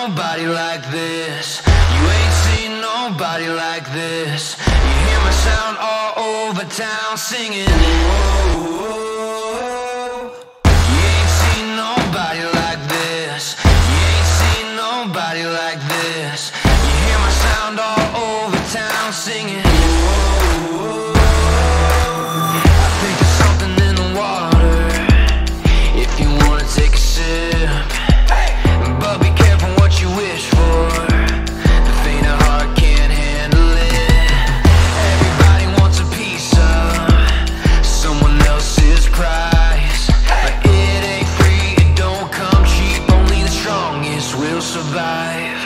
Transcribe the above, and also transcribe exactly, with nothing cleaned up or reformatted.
nobody like this. You ain't seen nobody like this. You hear my sound all over town singing. Whoa. You ain't seen nobody like this. You ain't seen nobody like this. You hear my sound all over town singing. Whoa. I think there's something in the water. If you wanna take a sip, but be careful what you wish for. The faint of heart can't handle it. Everybody wants a piece of someone else's prize, but it ain't free, it don't come cheap. Only the strongest will survive.